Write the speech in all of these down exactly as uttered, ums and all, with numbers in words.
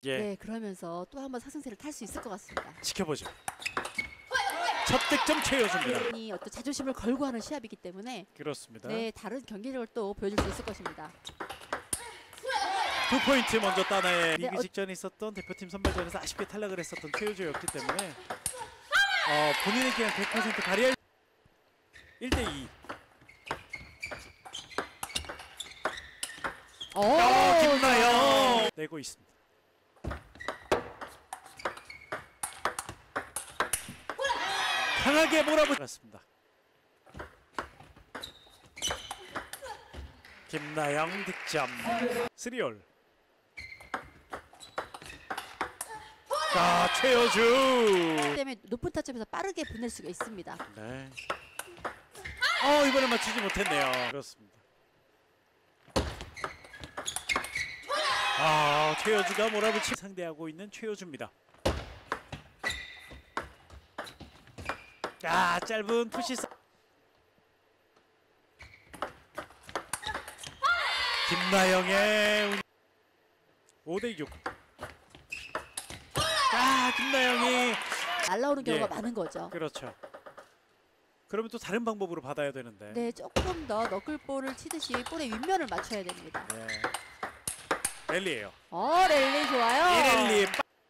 예. 네, 그러면서 또 한번 상승세를 탈 수 있을 것 같습니다. 지켜보죠. 첫 득점 최효주입니다. 이 어떤 자존심을 걸고 하는 시합이기 때문에 그렇습니다. 네, 다른 경기력을 또 보여줄 수 있을 것입니다. 두 포인트 먼저 따나의 네, 리그 어... 직전에 있었던 대표팀 선발전에서 아쉽게 탈락을 했었던 최효주였기 때문에 어, 본인의 그냥 백 퍼센트 발휘할 일 대 이. 오, 어, 김나영 내고 있습니다. 강하게 몰아붙였습니다. 김나영 득점. 쓰리올. 자, 최효주. 때문에 높은 타점에서 빠르게 보낼 수가 있습니다. 네. 어, 이번에 맞추지 못했네요. 그렇습니다. 아, 최효주가 몰아붙이 상대하고 있는 최효주입니다. 야, 짧은 푸시. 김나영의 오 대 육. 아, 김나영이 날라오는 경우가 예. 많은 거죠. 그렇죠. 그러면 또 다른 방법으로 받아야 되는데. 네, 조금 더 너클볼을 치듯이 볼의 윗면을 맞춰야 됩니다. 네. 랠리예요. 어, 랠리 좋아요. 이 랠리.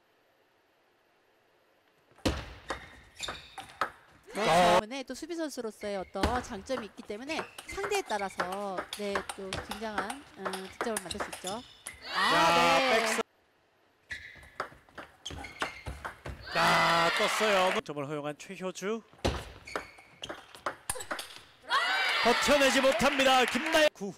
때문에 또 수비 선수로서의 어떤 장점이 있기 때문에 상대에 따라서 네, 또 굉장한 음, 득점을 만들 수 있죠. 아, 자, 네. 백스. 자, 떴어요. 점을 허용한 최효주. 버텨내지 못합니다. 김나영. 구.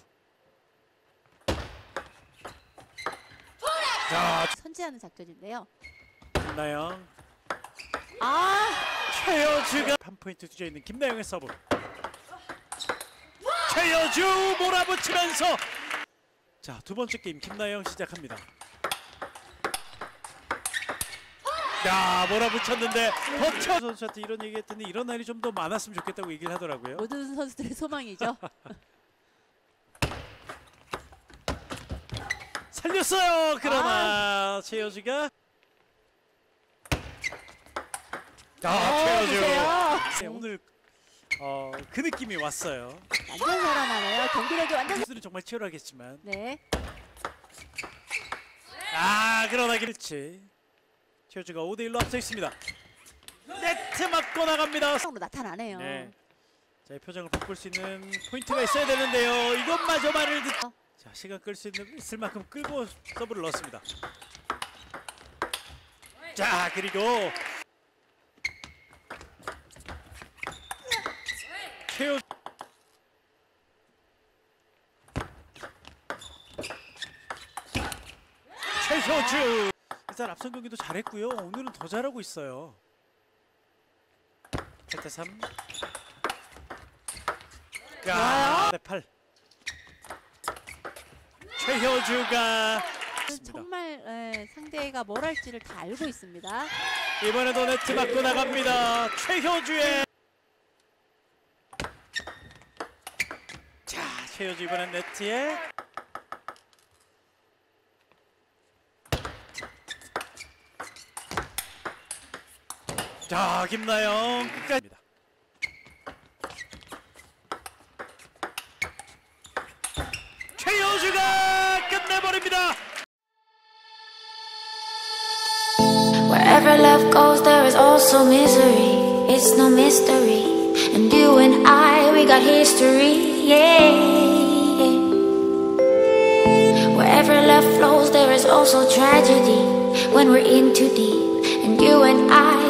자, 선제하는 작전인데요. 김나영. 아, 최효주가 한 포인트 뒤져 있는 김나영의 서브. 최효주 몰아붙이면서 자, 두 번째 게임 김나영 시작합니다. 야, 몰아붙였는데 버텨. 선수한테 이런 얘기했더니 이런 날이 좀 더 많았으면 좋겠다고 얘기를 하더라고요. 모든 선수들의 소망이죠. 살렸어요. 그러나 아. 최효주가 아, 최효주. 네, 오늘 어, 그 느낌이 왔어요. 완전 살아나네요. 경기력이 완전. 선수들은 정말 치열하겠지만. 네. 아, 그러나 그렇지. 최효주가 오 대 일로 앞서 있습니다. 네트 맞고 나갑니다. 으로 나타나네요. 네. 자, 이 표정을 바꿀 수 있는 포인트가 있어야 되는데요. 이것마저 말을 듣. 자, 시간 끌 수 있는 있을 만큼 끌고 서브를 넣었습니다. 자, 그리고 최효 최효주. 일단 앞선 경기도 잘했고요. 오늘은 더 잘하고 있어요. 팔 대 삼. 야, 네, 팔. 최효주가 정말 에, 상대가 뭘 할지를 다 알고 있습니다. 이번에도 네트 맞고 나갑니다. 최효주의 자, 최효주 이번엔 네트에 자, 김나영 끝까지입니다. 최효주가 끝내버립니다. Wherever love goes, there is also misery. It's no mystery. And you and I, we got history. Yeah. Wherever love flows, there is also tragedy. When we're in too deep, and you and I.